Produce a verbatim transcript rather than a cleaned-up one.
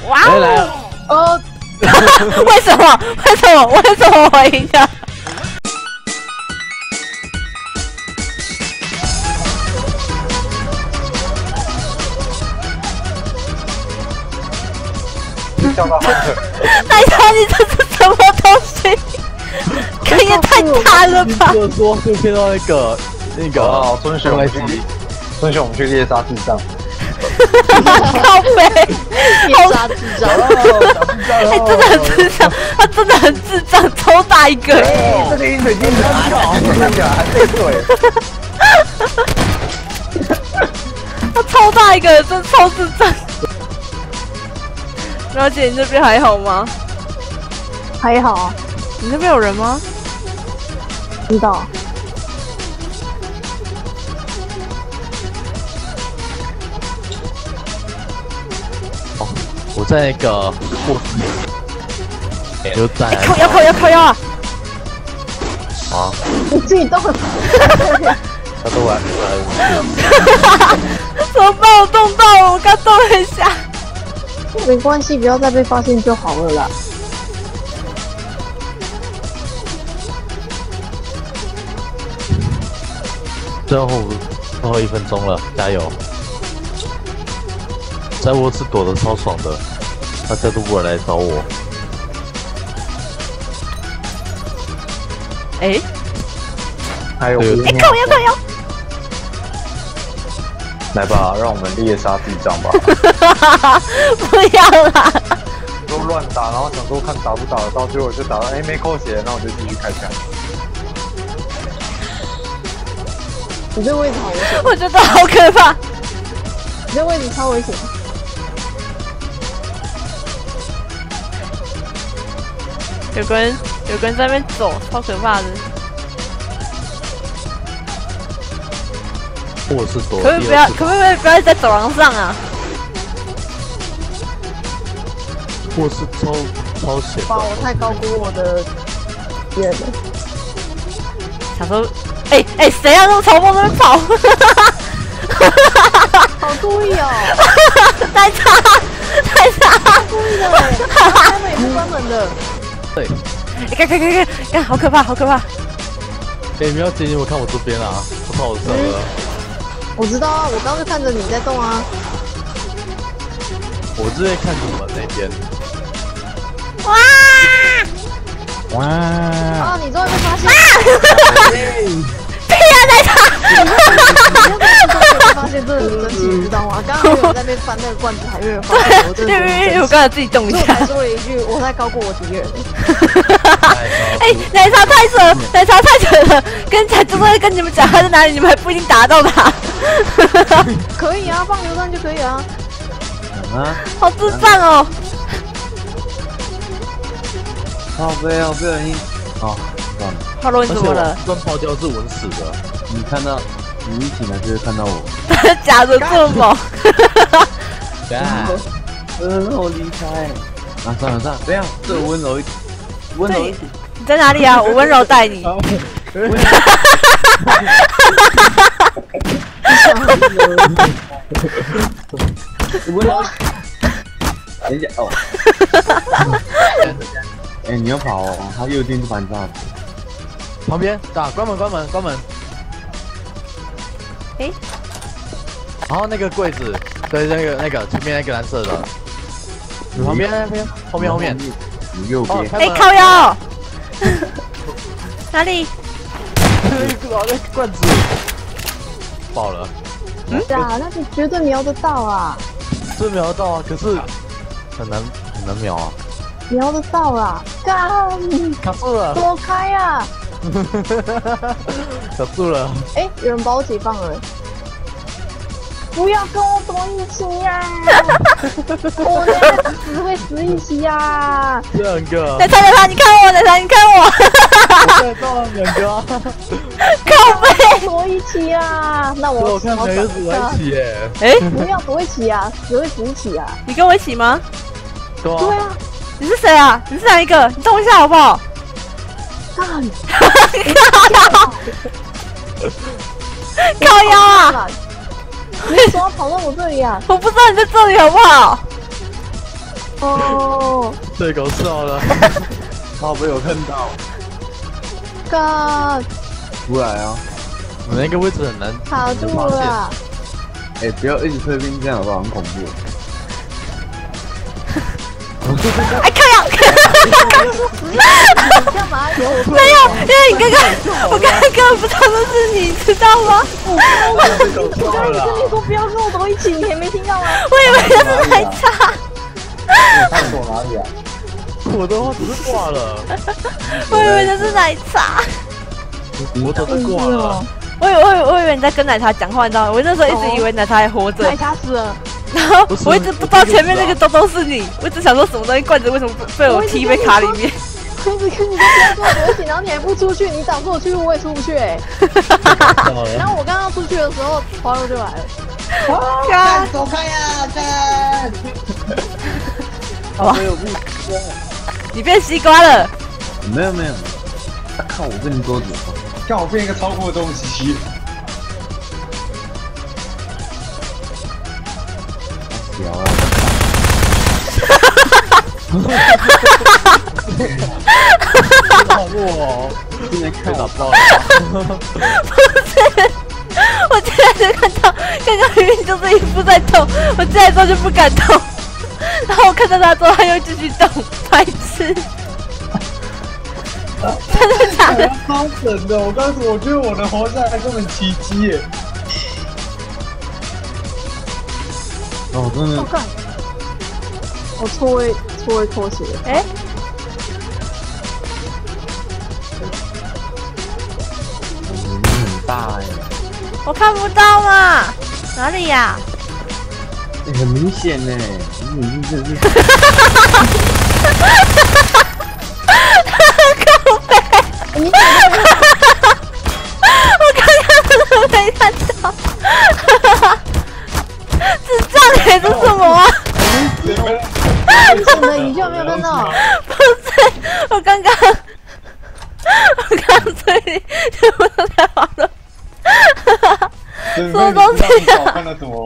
哇哦！ 哦， 为什么？为什么？为什么我赢的？哎呀，你这是什么东西？这也太大了吧！ 就说就骗到那个那个哦，孙雪，我们去，孙雪，我们去猎杀智障。 靠背， 猎杀智障， 哎，真的很智障，他真的很智障，超大一个。 这个饮水机很小，真的还对对。 他超大一个，真超智障。苗姐，你这边还好吗？ 还好。 你那边有人吗？ 知道。 哦，我在那个卧室，就在。 靠腰，靠腰，靠腰啊！ 啊！ 你自己动。 他动完， 怎么办？我动到了，我刚动了一下。 没关系，不要再被发现就好了啦。 最后最后一分钟了，加油！在卧室躲得超爽的，大家都不会来找我。 哎， 还有， 哎，靠腰，靠腰！ 来吧，让我们猎杀智障吧！ 不要啦！ 都乱打，然后想说看打不打得到，结果就打到哎没扣血，那我就继续开枪。 你这位置好危险， 我觉得好可怕。 你这位置超危险。 有个人，有个人在那边走，超可怕的。 卧室躲。 可不可以不要？可不可以不要在走廊上啊？ 卧室超超险。 哇，我太高估我的敌人了。 想说，哎哎，谁要从嘲讽那边跑？ 好故意哦！ 太差，太差！ 故意的，他们也是关门的。 对。 你看看看看看，好可怕，好可怕！ 哎，苗姐，你有看我这边啊？我跑神了。 我知道啊，我刚刚就看着你在动啊。 我这边看你们那边。 哇！ 哇！ 啊！你终于被发现！ 对呀，奶茶！ 被发现真的很神奇，你知道吗？刚刚有人在那边翻那个罐子，还有人发现我真的。 因为我刚才自己动一下， 还说了一句：“我太高过我敌人。” 哎，奶茶太扯了，奶茶太扯了！跟讲就会跟你们讲他在哪里，你们还不一定打到他。 可以啊，放榴弹就可以啊。 啊！ 好智障哦！ 好悲啊，不小心。 哦，算了。 哈喽，你怎么了？ 这泡椒是稳死的。 你看到，你一醒来就会看到我。 假的这么猛。 呃，让我离开。啊，算了算了，不要，这温柔一点，温柔一点。 你在哪里啊？我温柔带你。 温柔。等一下哦。哎，你要跑哦，他右边就把你炸了。 旁边打，关门，关门，关门。 哎， 然后那个柜子，对，那个那个前面那个蓝色的，你旁边那边，后面后面， 你右边。 哎，靠腰。哪里？ 那个罐子爆了。 嗯，啊，那你绝对瞄得到啊！ 是瞄得到啊，可是很难很难瞄啊。 瞄得到啊！干！ 卡住了！ 躲开呀！ 卡住了！ 哎，有人把我解放了！不要跟我躲一起呀！我等下只会死一起呀！ 两个！ 奶茶奶茶，你看我，奶茶你看我！ 我到了两个啊！ 靠背！ 躲一起呀！那我我看两个死在一起耶！ 哎， 不要躲一起呀，只会死一起呀！ 你跟我一起吗？ 对对啊。 你是谁啊？你是哪一个？你动一下好不好？ 干！ 靠腰啊！ 你为什么要跑到我这里啊？ 我不知道你在这里好不好？ 哦， 这狗笑了， 他被我看到， God， 出来啊！ 我那个位置很难卡住了。 哎，不要一直推兵，这样好不好？很恐怖。 哎，看呀！ 你干嘛？有没有，因为你刚刚，我刚刚根本不知道那是你，知道吗？ 我刚刚跟你说不要跟我走一起，你还没听到吗？ 我以为那是奶茶， 他躲哪里啊？ 我的话只是挂了， 我以为那是奶茶， 我早就挂了。 我以为我以为我以为你在跟奶茶讲话，你知道吗？我那时候一直以为奶茶还活着奶，茶死了。 然后我一直不知道前面那个东东是你，我一直想说什么东西罐子为什么被我踢被卡里面。 我一直跟你说不要跟我走一起，然后你还不出去，你挡住我去路，我也出不去哎、然后我刚刚出去的时候，花肉就来了。 干， 走开呀！干！ 哇，你变西瓜了。 没有没有，他看我跟你桌子， 看我变一个超酷的东西。 屌啊！ 好弱哦！ 今天看打爆了！ 不是，我进来就看到，刚刚明明就是一副在动，我进来之后就不敢动，然后我看到他之后，他又继续动，白痴。真的假的？ 超神的！我告诉我，我觉得我能活下来根本奇迹耶！ 哦，真的我干！我错位错位拖鞋。 哎， 很大哎， 我看不到嘛，哪里呀？ 欸很明显呢，你眼睛真的是。 靠背， 你我刚刚真的没看到，智障哎，这是什么啊？ 真的，你居然没有看到？ 不是，我刚刚，我刚刚嘴里全部都在滑动， 什么东西啊看到什么